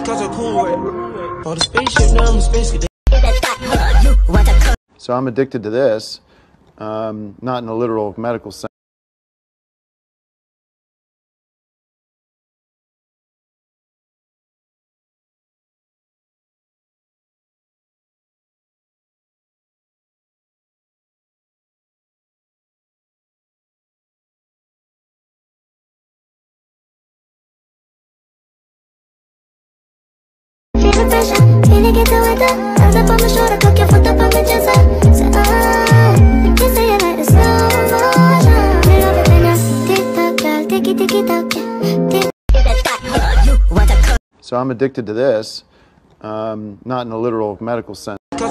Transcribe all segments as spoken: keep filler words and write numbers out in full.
So I'm addicted to this, um, not in a literal medical sense. So I'm addicted to this, um, not in a literal medical sense. Put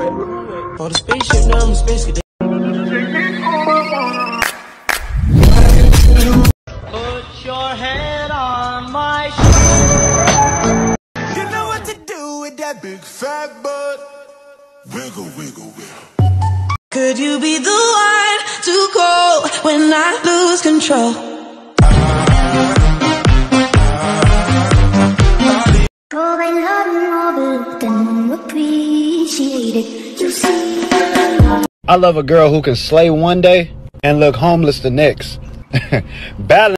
your head on my shoulder. You know what to do with that big fat butt. Wiggle, wiggle, wiggle. Could you be the one to call when I lose control? I love a girl who can slay one day and look homeless the next. Balance.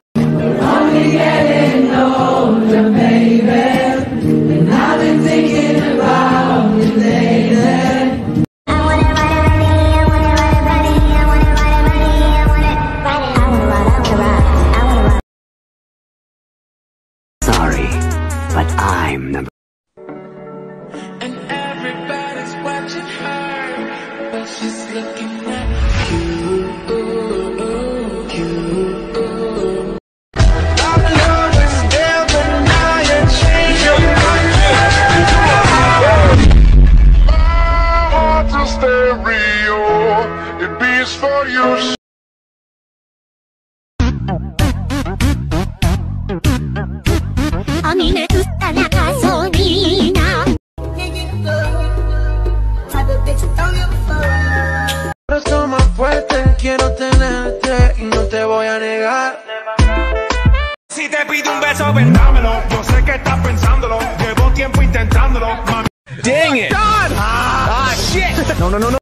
Sorry, but I'm number. And everybody's watching her, but she's looking at you. you. I know it's there, but now you change your mind. My heart's a stereo, it beats for you. A mí me gusta la gasolina. Pero más fuerte, quiero tenerte y no te voy a negar. Si te pido un beso, vendámelo. Yo sé que estás pensándolo. Llevo tiempo intentándolo, mami. Dang it! Ah, ah shit! No, no, no, no.